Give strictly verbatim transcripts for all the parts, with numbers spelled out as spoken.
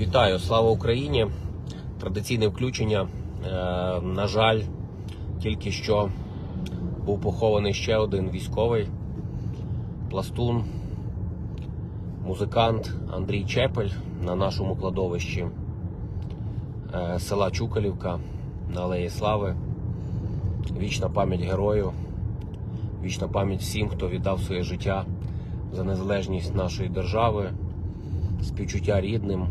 Вітаю, слава Україні! Традиційне включення. На жаль, тільки що був похований ще один військовий, пластун, музикант Андрій Чепель на нашому кладовищі села Чукалівка на Алеї Слави. Вічна пам'ять герою, вічна пам'ять всім, хто віддав своє життя за незалежність нашої держави, співчуття рідним.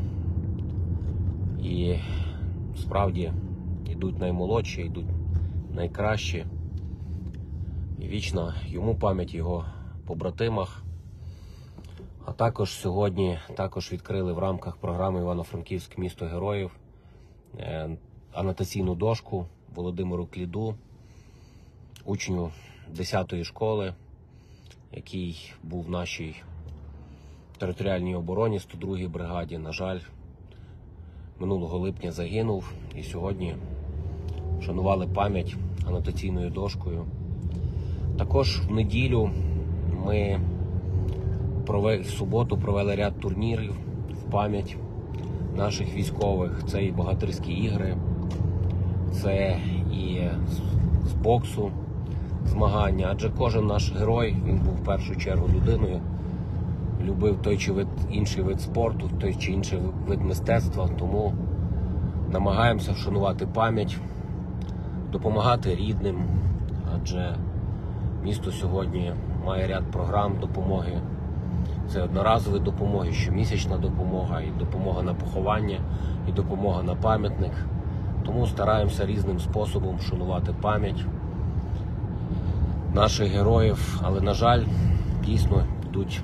І справді йдуть наймолодші, йдуть найкращі. І вічна йому пам'ять, його побратимах. А також сьогодні також відкрили в рамках програми «Івано-Франківськ. Місто героїв» анотаційну дошку Володимиру Кліду, учню десятої школи, який був в нашій територіальній обороні сто другій бригаді. На жаль, минулого липня загинув, і сьогодні вшанували пам'ять анотаційною дошкою. Також в неділю ми в суботу провели ряд турнірів в пам'ять наших військових. Це і богатирські ігри, це і з боксу змагання. Адже кожен наш герой, він був в першу чергу людиною, любив той чи вид, інший вид спорту, той чи інший вид мистецтва, тому намагаємося вшанувати пам'ять, допомагати рідним, адже місто сьогодні має ряд програм допомоги. Це одноразові допомоги, щомісячна допомога, і допомога на поховання, і допомога на пам'ятник. Тому стараємося різним способом вшанувати пам'ять наших героїв, але, на жаль, дійсно йдуть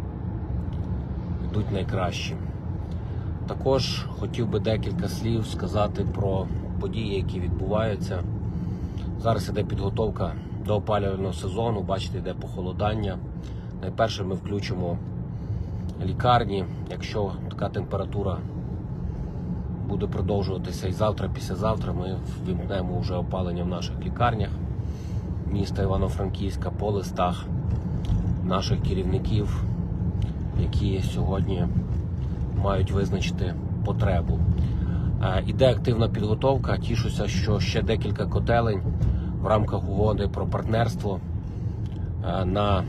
йдуть найкращі. Також хотів би декілька слів сказати про події, які відбуваються. Зараз іде підготовка до опалювального сезону, бачите, йде похолодання. Найперше ми включимо лікарні. Якщо така температура буде продовжуватися і завтра, післязавтра, ми ввімкнемо вже опалення в наших лікарнях міста Івано-Франківська по листах наших керівників, які сьогодні мають визначити потребу. Іде активна підготовка. Тішуся, що ще декілька котелень в рамках угоди про партнерство на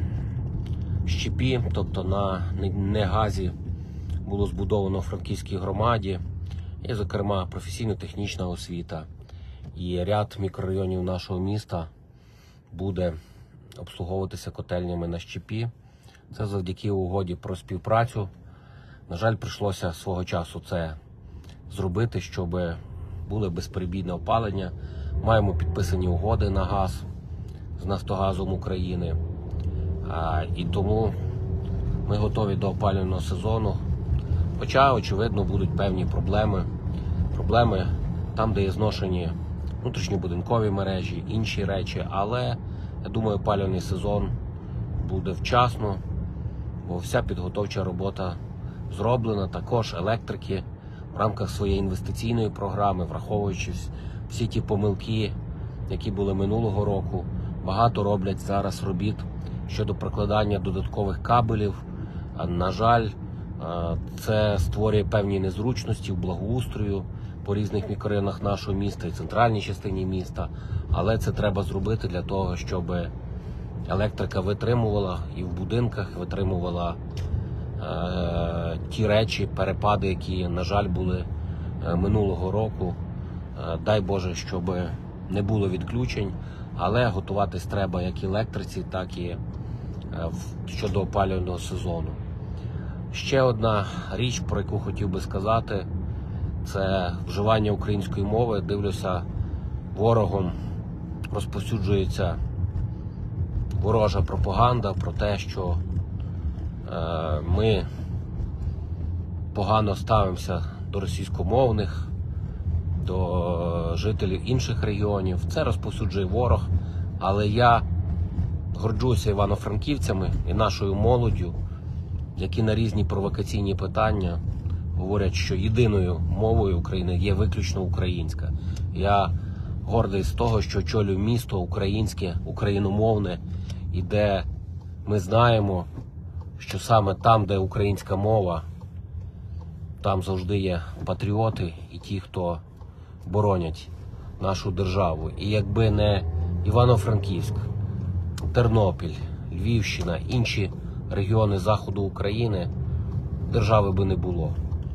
щепі, тобто на негазі, було збудовано в Франківській громаді. І, зокрема, професійно-технічна освіта. І ряд мікрорайонів нашого міста буде обслуговуватися котельнями на щепі. Це завдяки угоді про співпрацю. На жаль, прийшлося свого часу це зробити, щоб було безперебійне опалення. Маємо підписані угоди на газ з Нафтогазом України. А, і тому ми готові до опалювального сезону. Хоча, очевидно, будуть певні проблеми. Проблеми там, де є зношені внутрішньобудинкові мережі, інші речі. Але, я думаю, опалювальний сезон буде вчасно, бо вся підготовча робота зроблена. Також електрики в рамках своєї інвестиційної програми, враховуючи всі ті помилки, які були минулого року, багато роблять зараз робіт щодо прокладання додаткових кабелів. На жаль, це створює певні незручності в благоустрою по різних мікрорайонах нашого міста і центральній частині міста. Але це треба зробити для того, щоб електрика витримувала і в будинках, витримувала е, ті речі, перепади, які, на жаль, були е, минулого року. Е, дай Боже, щоб не було відключень, але готуватись треба як і електриці, так і е, в, щодо опалювального сезону. Ще одна річ, про яку хотів би сказати, це вживання української мови. Дивлюся, ворогом розповсюджується ворожа пропаганда про те, що е, ми погано ставимося до російськомовних, до жителів інших регіонів. Це розповсюджує ворог, але я горджуся івано-франківцями і нашою молоддю, які на різні провокаційні питання говорять, що єдиною мовою України є виключно українська. Я гордий з того, що очолюю місто українське, україномовне, і де ми знаємо, що саме там, де українська мова, там завжди є патріоти і ті, хто боронять нашу державу. І якби не Івано-Франківськ, Тернопіль, Львівщина, інші регіони заходу України, держави би не було.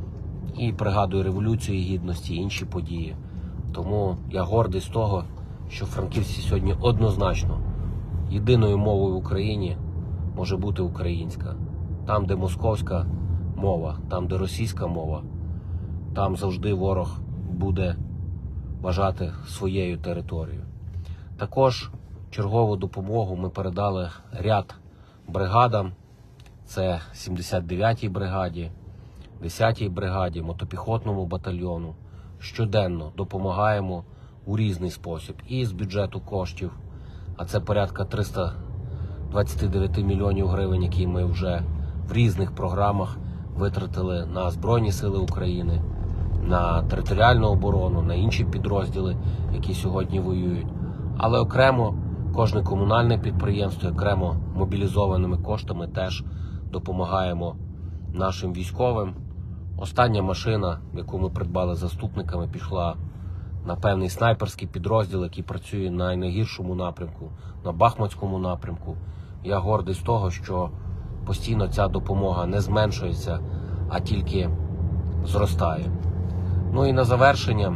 І пригадую Революцію Гідності, інші події. Тому я гордий з того, що франківці сьогодні однозначно єдиною мовою в Україні може бути українська. Там, де московська мова, там, де російська мова, там завжди ворог буде вважати своєю територією. Також чергову допомогу ми передали ряд бригадам. Це сімдесят дев'ятій бригаді, десятій бригаді, мотопіхотному батальйону. Щоденно допомагаємо у різний спосіб. І з бюджету коштів, а це порядка триста двадцять дев'ять мільйонів гривень, які ми вже в різних програмах витратили на Збройні Сили України, на територіальну оборону, на інші підрозділи, які сьогодні воюють. Але окремо кожне комунальне підприємство, окремо мобілізованими коштами теж допомагаємо нашим військовим. Остання машина, яку ми придбали заступниками, пішла на певний снайперський підрозділ, який працює на найгіршому напрямку, на Бахмутському напрямку. Я гордий з того, що постійно ця допомога не зменшується, а тільки зростає. Ну і на завершення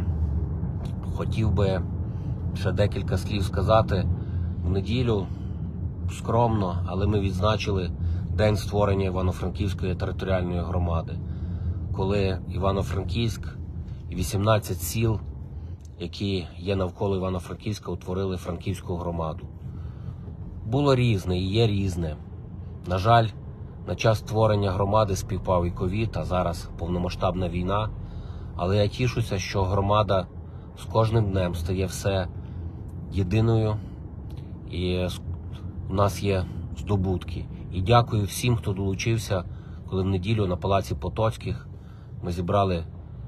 хотів би ще декілька слів сказати. В неділю, скромно, але ми відзначили день створення Івано-Франківської територіальної громади, коли Івано-Франківськ і вісімнадцять сіл, які є навколо Івано-Франківська, утворили Франківську громаду. Було різне і є різне. На жаль, на час створення громади співпав і ковід, а зараз повномасштабна війна. Але я тішуся, що громада з кожним днем стає все єдиною, і у нас є здобутки. І дякую всім, хто долучився, коли в неділю на Палаці Потоцьких ми зібрали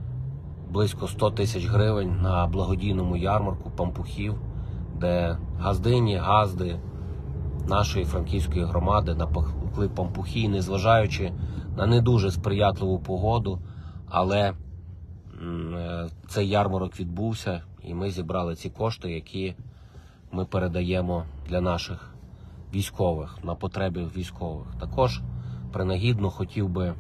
близько сто тисяч гривень на благодійному ярмарку пампухів, де газдині, газди нашої франківської громади напекли пампухи, незважаючи на не дуже сприятливу погоду, але цей ярмарок відбувся, і ми зібрали ці кошти, які ми передаємо для наших військових, на потреби військових. Також принагідно хотів би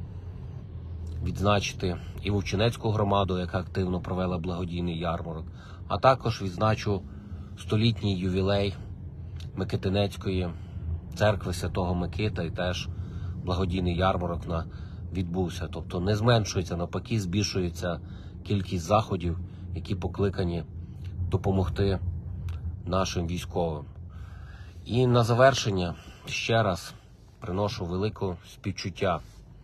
відзначити і Вовчинецьку громаду, яка активно провела благодійний ярмарок, а також відзначу столітній ювілей Микитинецької церкви Святого Микита, і теж благодійний ярмарок на відбувся. Тобто не зменшується, навпаки збільшується кількість заходів, які покликані допомогти нашим військовим. І на завершення ще раз приношу велике співчуття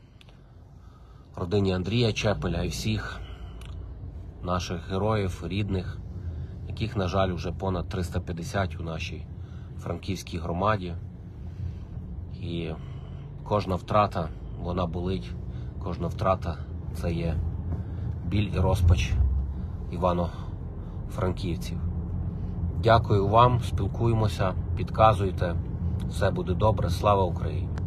родині Андрія Чепеля і всіх наших героїв, рідних, яких, на жаль, вже понад триста п'ятдесят у нашій франківській громаді. І кожна втрата, вона болить, кожна втрата – це є біль і розпач івано-франківців. Дякую вам, спілкуємося, підказуйте, все буде добре, слава Україні!